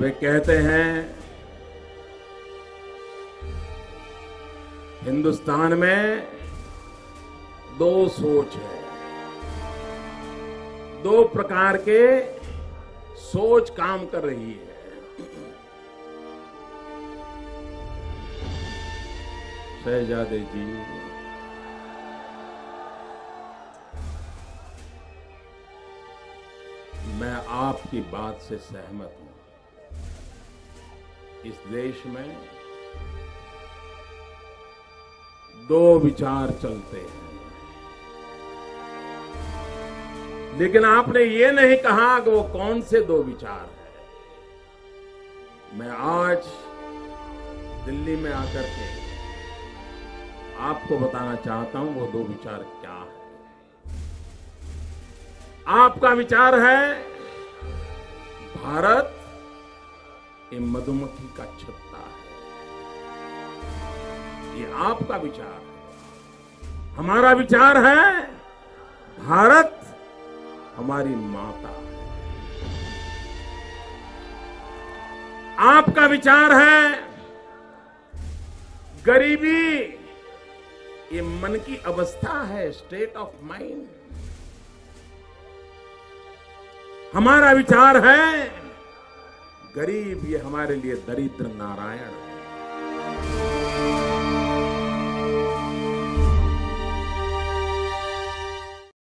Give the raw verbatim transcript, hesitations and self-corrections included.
वे कहते हैं हिंदुस्तान में दो सोच है, दो प्रकार के सोच काम कर रही है। शहजादे जी, मैं आपकी बात से सहमत हूं। इस देश में दो विचार चलते हैं, लेकिन आपने ये नहीं कहा कि वो कौन से दो विचार हैं। मैं आज दिल्ली में आकर के आपको बताना चाहता हूं वो दो विचार क्या है। आपका विचार है भारत ये मधुमक्खी का छत्ता है, ये आपका विचार है। हमारा विचार है भारत हमारी माता है। आपका विचार है गरीबी ये मन की अवस्था है, स्टेट ऑफ माइंड। हमारा विचार है गरीब ये हमारे लिए दरिद्र नारायण है।